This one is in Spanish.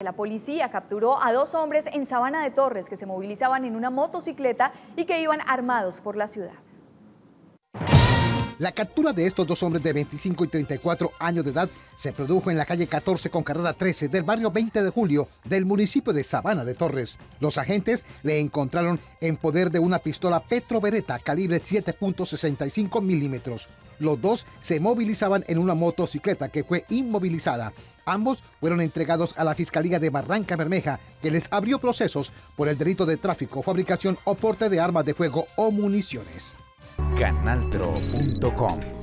La policía capturó a 2 hombres en Sabana de Torres que se movilizaban en una motocicleta y que iban armados por la ciudad. La captura de estos 2 hombres de 25 y 34 años de edad se produjo en la calle 14 con carrera 13 del barrio 20 de Julio del municipio de Sabana de Torres. Los agentes le encontraron en poder de una pistola Petro Beretta calibre 7.65 milímetros. Los dos se movilizaban en una motocicleta que fue inmovilizada. Ambos fueron entregados a la Fiscalía de Barranca Bermeja, que les abrió procesos por el delito de tráfico, fabricación o porte de armas de fuego o municiones. Canaltro.com